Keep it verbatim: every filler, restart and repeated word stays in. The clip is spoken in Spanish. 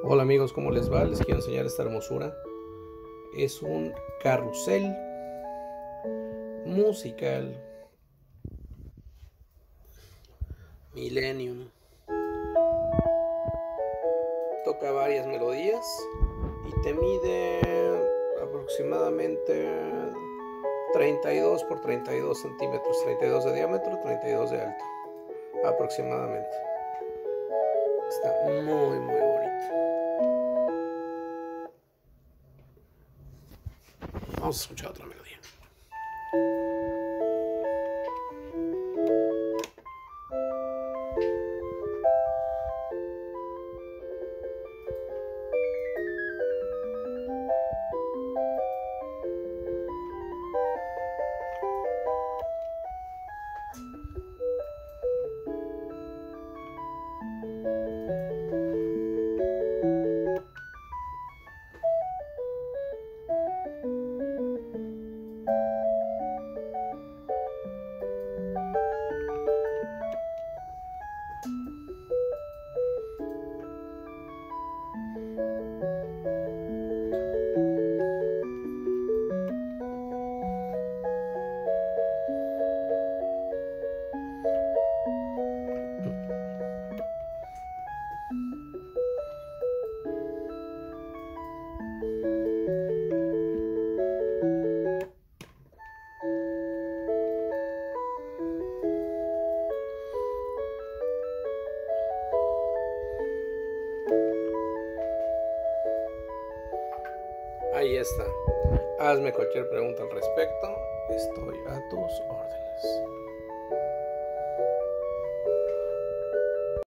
Hola amigos, ¿cómo les va? Les quiero enseñar esta hermosura. Es un carrusel musical Millennium. Toca varias melodías y te mide aproximadamente treinta y dos por treinta y dos centímetros, treinta y dos de diámetro, treinta y dos de alto aproximadamente. Está muy muy bonito. Vamos a escuchar otra melodía. Ahí está. Hazme cualquier pregunta al respecto. Estoy a tus órdenes.